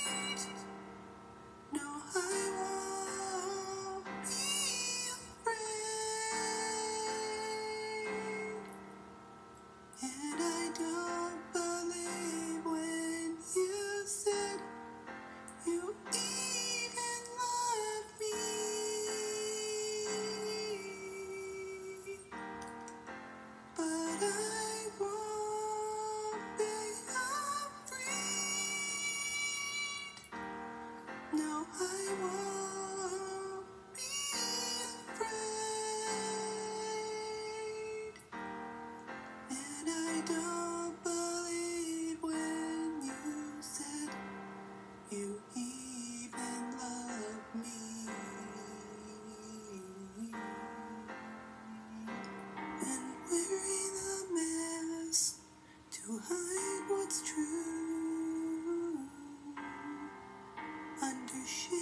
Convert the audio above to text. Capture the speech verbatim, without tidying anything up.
No, I won't be afraid. And I don't believe when you said you even love me. But I won't be afraid. No, I won't be afraid. And I don't believe when you said you even love me. And wearing a mask to hide what's true under shade.